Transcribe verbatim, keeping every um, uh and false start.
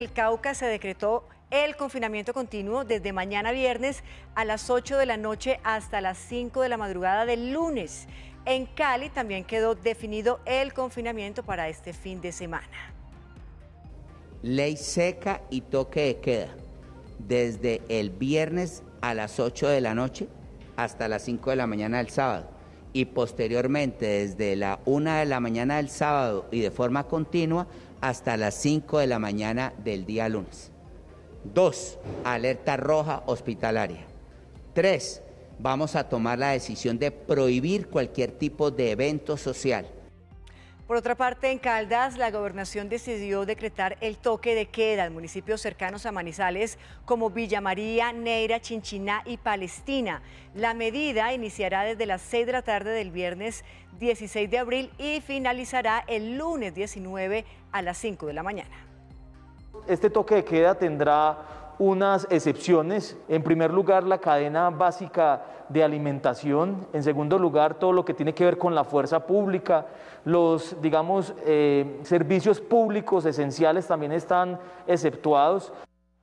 En el Cauca se decretó el confinamiento continuo desde mañana viernes a las ocho de la noche hasta las cinco de la madrugada del lunes. En Cali también quedó definido el confinamiento para este fin de semana. Ley seca y toque de queda desde el viernes a las ocho de la noche hasta las cinco de la mañana del sábado y posteriormente desde la una de la mañana del sábado y de forma continua hasta las cinco de la mañana del día lunes. Dos, alerta roja hospitalaria. Tres, vamos a tomar la decisión de prohibir cualquier tipo de evento social. Por otra parte, en Caldas, la gobernación decidió decretar el toque de queda en municipios cercanos a Manizales como Villa María, Neira, Chinchiná y Palestina. La medida iniciará desde las seis de la tarde del viernes dieciséis de abril y finalizará el lunes diecinueve a las cinco de la mañana. Este toque de queda tendrá unas excepciones. En primer lugar, la cadena básica de alimentación. En segundo lugar, todo lo que tiene que ver con la fuerza pública. Los, digamos, eh, servicios públicos esenciales también están exceptuados.